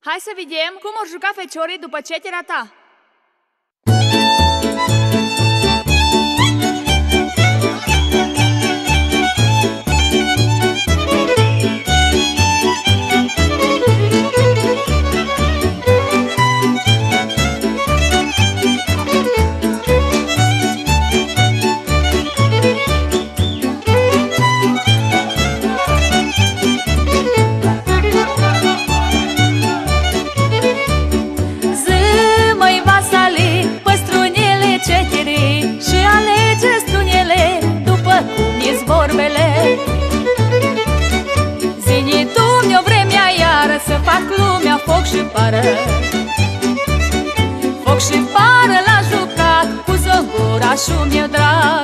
Hai să vedem cum or juca feciorii după ceterea ta. Zini tu mi-o vremea iară să fac lumea foc și pară. Foc și pară l-a jucat cu zăgurașul meu drag.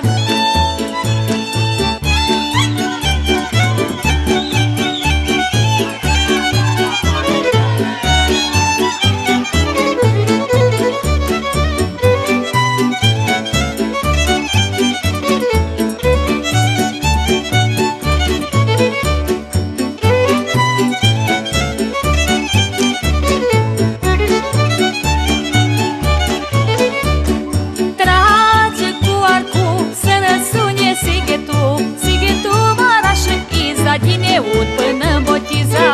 Din Eud până-n Botiza,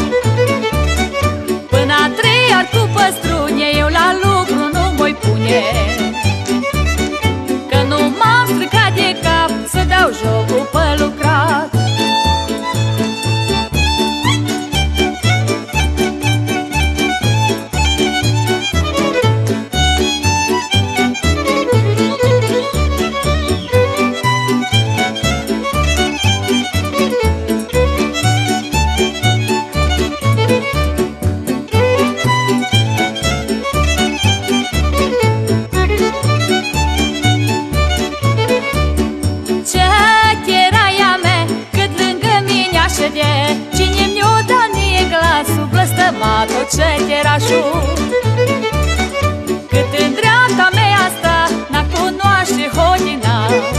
până a trei ar cu păstrune, eu la lucru nu voi pune, că nu m-am stricat de cap să dau jocul pe lucrat. Cine mi-o da mie glasul, blăstăma tot ceterașul. Cât în dreapta mea asta n-a cunoaște hodina,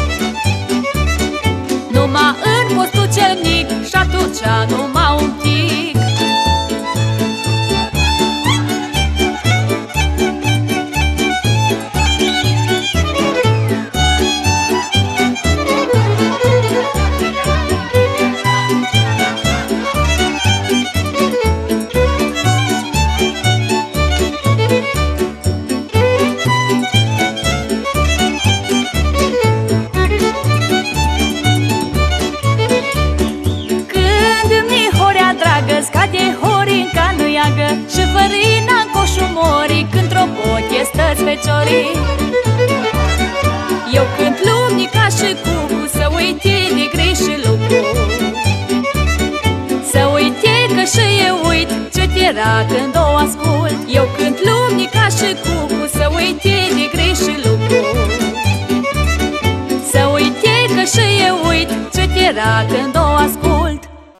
numai în postul cel mic și atunci numai un pic. Scade horinca nu iagă și fărina-n coșul mori, când tropotie stăți feciorii. Eu cânt lumnica și cucu, să uite de grei și lucru, să uite că și eu uit ce era când o ascult. Eu cânt lumnica și cucu, să uite de grei și lucru, să uite că și eu uit ce era când